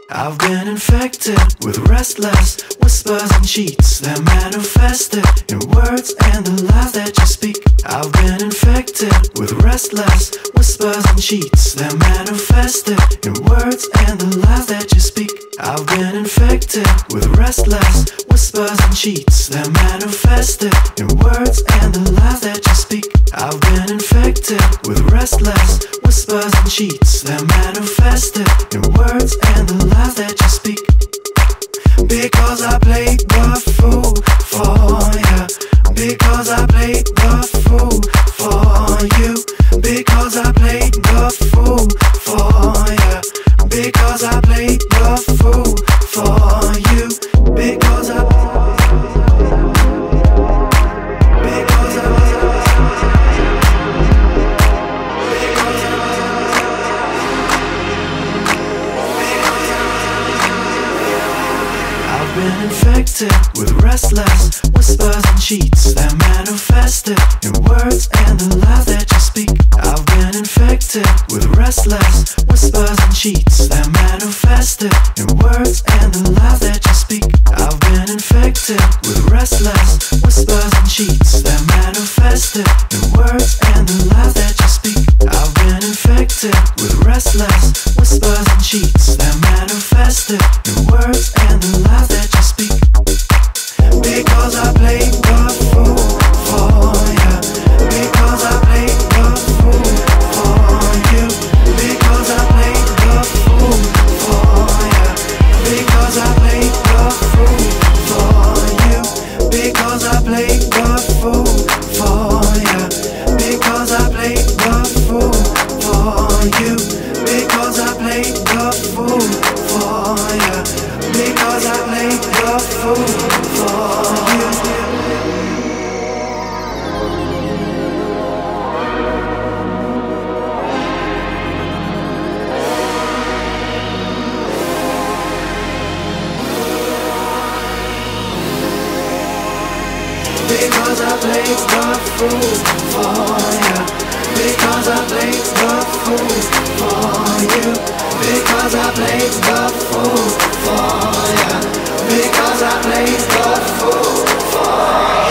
I've been infected with restless whispers and cheats that manifested in words and the lies that you speak. I've been infected with restless whispers and cheats that manifested in words and the lies that you speak. I've been infected with restless whispers and cheats that manifested in words and the lies that you speak. I've been infected with restless whispers and cheats that manifested in words and the lies that you speak. Because I played the fool for you. Because I played the fool for you. Because I played the fool for you. Because I played the fool for you. Because I been infected with restless whispers and cheats that manifested in words and the lies that you speak. I've been infected with restless whispers and cheats that manifested in words and the lies that you speak. I've been infected with restless whispers and cheats that manifested in words and the lies that you speak. I've been infected with restless whispers and cheats that manifested in words and the lies that you speak. Because I played the fool for you. Because I played the fool for you. Because I played the fool for you. Because I played the fool for you. Because I played the fool for you. Because I played the fool for you. Because I played the fool for you. Because I played the fool for you. Because I played the fool for you. Because I played the fool for you. Because I played the fool for you. Because I played the fool for you.